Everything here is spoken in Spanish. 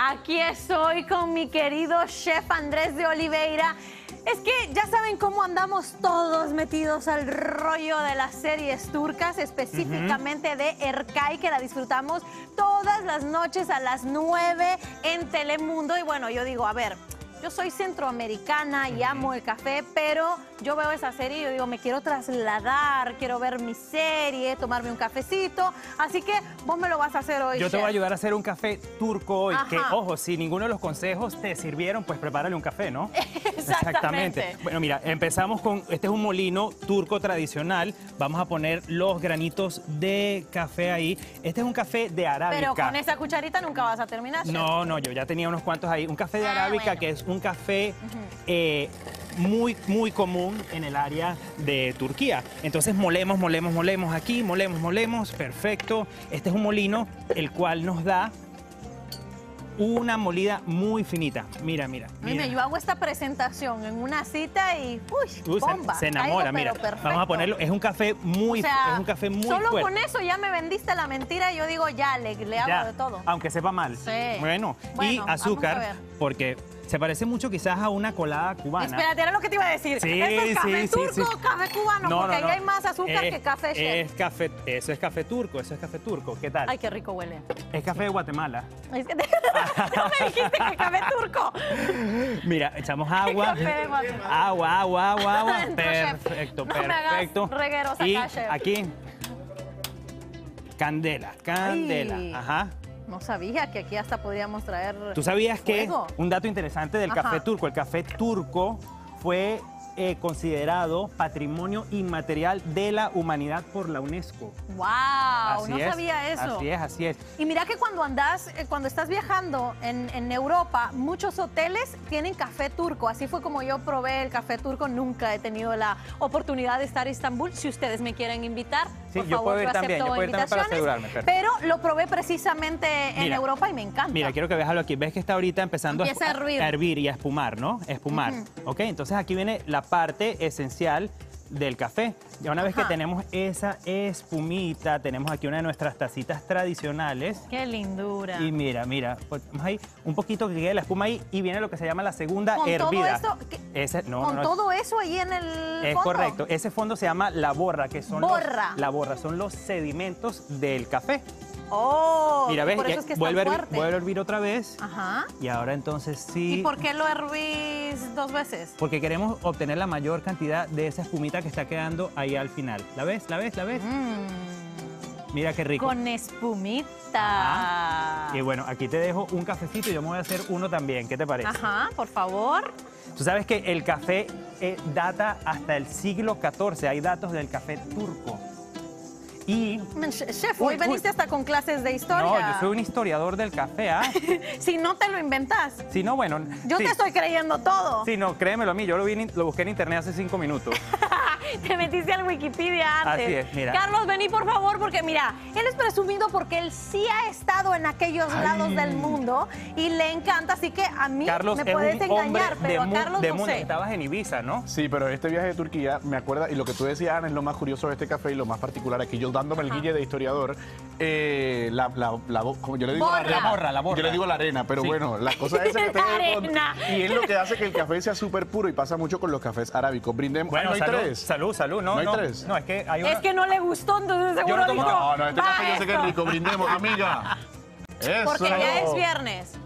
Aquí estoy con mi querido chef Andrés de Oliveira. Es que ya saben cómo andamos todos metidos al rollo de las series turcas, específicamente de Ercay, que la disfrutamos todas las noches a las 9 en Telemundo. Y bueno, yo digo, a ver, yo soy centroamericana y amo el café, pero yo veo esa serie y yo digo, me quiero trasladar, quiero ver mi serie, tomarme un cafecito. Así que vos me lo vas a hacer hoy, Yo te chef. voy a ayudar a hacer un café turco hoy, Ajá. que, ojo, si ninguno de los consejos te sirvieron, pues prepárale un café, ¿no? Exactamente. Bueno, mira, empezamos con, este es un molino turco tradicional. Vamos a poner los granitos de café ahí. Este es un café de arábica. Pero con esa cucharita nunca vas a terminar, chef. No, yo ya tenía unos cuantos ahí. Un café de arábica, bueno. que es un café muy común en el área de Turquía. Entonces molemos aquí, molemos, perfecto. Este es un molino el cual nos da una molida muy finita. Mira. Mira, yo hago esta presentación en una cita y bomba. Se enamora, Caigo, mira. pero perfecto. Vamos a ponerlo. Es un café muy, O sea, es un café muy solo fuerte. con eso ya me vendiste la mentira y yo digo, ya, le hago Ya, de todo. aunque sepa mal. Sí. Bueno, y Bueno, vamos a azúcar, ver. porque se parece mucho quizás a una colada cubana. Espérate, era lo que te iba a decir. Sí, ¿Esto es café sí, turco sí. o café cubano? Porque ahí hay más azúcar que café, chef. Es café, eso es café turco, ¿Qué tal? Ay, qué rico huele. Es café de Guatemala. Es que no me dijiste que café turco. Mira, echamos agua. Café de Guatemala. Agua. Adentro, chef. Perfecto, No me hagas perfecto. regueros acá, Y chef. aquí, candela. Ay. Ajá. No sabía que aquí hasta podríamos traer ¿Tú sabías que fuego. un dato interesante del Ajá. café turco? El café turco fue considerado patrimonio inmaterial de la humanidad por la UNESCO. ¡Wow! No sabía eso. Así es. Y mira que cuando cuando estás viajando en Europa, muchos hoteles tienen café turco. Así fue como yo probé el café turco. Nunca he tenido la oportunidad de estar en Estambul. Si ustedes me quieren invitar, Sí, por yo favor, puedo ir también, acepto yo puedo ir también para invitaciones. asegurarme, Pero lo probé precisamente en Mira, Europa y me encanta. Mira, quiero que veas algo aquí. Ves que está ahorita empezando Empieza a hervir. y a espumar, ¿no? Espumar. ¿Ok? Entonces aquí viene la parte esencial del café. Ya una vez que Ajá. tenemos esa espumita, tenemos aquí una de nuestras tacitas tradicionales. ¡Qué lindura! Y mira, ponemos ahí un poquito que quede la espuma ahí y viene lo que se llama la segunda Con hervida. todo esto, No, todo eso ahí en el es fondo. correcto. Ese fondo se llama la borra, que son Borra. son los sedimentos del café. ¡Oh! Mira, y ves, por eso ya es que vuelve está a fuerte. hervir otra vez. Ajá. Y ahora entonces sí. ¿Y por qué lo hervís 2 veces? Porque queremos obtener la mayor cantidad de esa espumita que está quedando ahí al final. ¿La ves? Mira qué rico. Con espumita. Y bueno, aquí te dejo un cafecito y yo me voy a hacer uno también. ¿Qué te parece? Ajá, por favor. Tú sabes que el café data hasta el siglo XIV. Hay datos del café turco. Y... Chef, hoy veniste hasta con clases de historia. No, yo soy un historiador del café, ¿ah? Si no te lo inventas. Si no, bueno... Yo sí. te estoy creyendo todo. Sí, no, créemelo a mí. Yo lo busqué en internet hace 5 minutos. Te metiste al Wikipedia antes. Así es, mira. Carlos, vení por favor, porque mira, él es presumido porque él sí ha estado en aquellos lados del mundo y le encanta, así que a mí Carlos me es puedes un engañar, hombre pero a Carlos de no mundo. sé. Estabas en Ibiza, ¿no? Sí, pero este viaje de Turquía me acuerda, y lo que tú decías, Ana, es lo más curioso de este café y lo más particular aquí, yo dándome el guille de historiador, como yo le digo Borra. La borra. Yo le digo la arena, pero Sí. bueno, la cosa esa que La tenga de fondo. arena. Y es lo que hace que el café sea súper puro y pasa mucho con los cafés arábicos. Brindemos. Bueno, ¿no hay salud, tres? salud. No, ¿No hay tres? No, es que hay una... Es que no le gustó, entonces seguro no tomo- dijo, No, este "Va café yo sé que es esto". rico. Brindemos, amiga. Eso. Porque ya es viernes.